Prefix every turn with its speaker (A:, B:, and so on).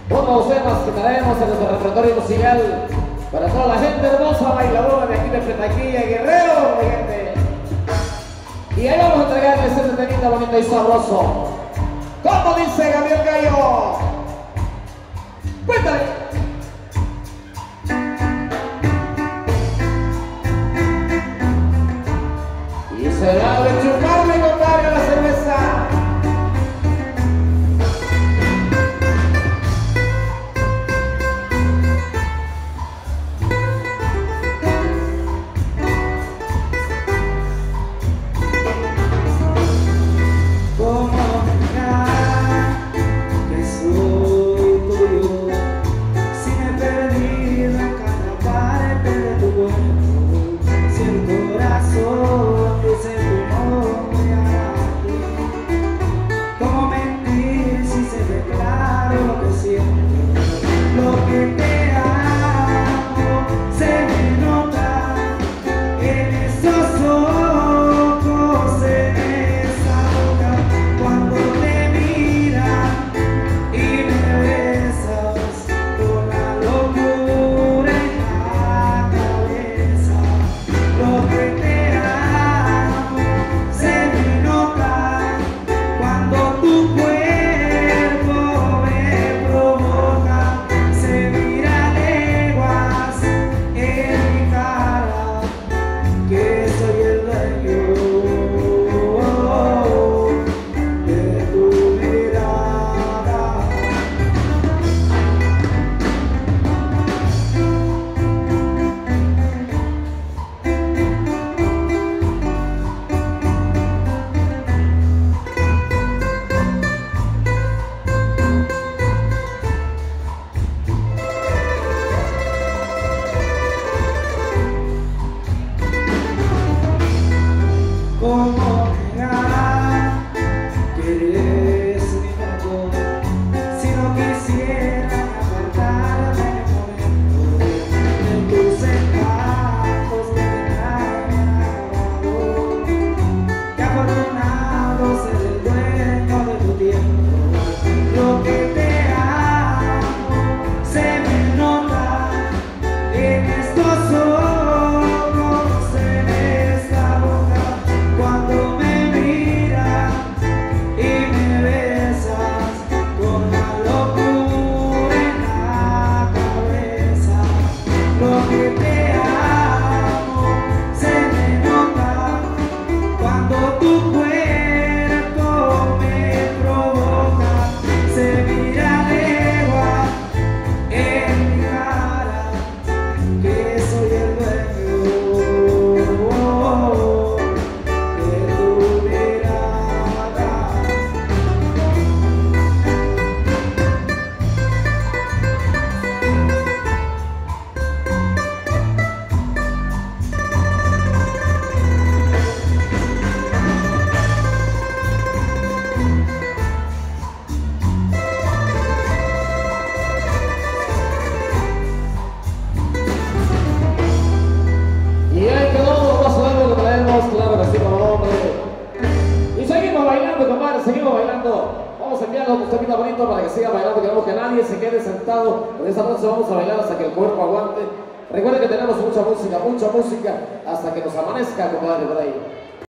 A: unos temas que traemos en nuestro repertorio musical para toda la gente hermosa bailadora de aquí de Petaquilla, Guerrero, mi gente. Y ahí vamos a entregarles este temita bonito y sabroso. ¿Cómo dice Gabriel Gallo? Cuéntale. Y será de chuparle, compadre, a la cerveza. Seguimos bailando. Vamos a enviarlo un temita bonito para que siga bailando. Queremos que nadie se quede sentado. En esta noche vamos a bailar hasta que el cuerpo aguante. Recuerden que tenemos mucha música hasta que nos amanezca, compadre, por ahí.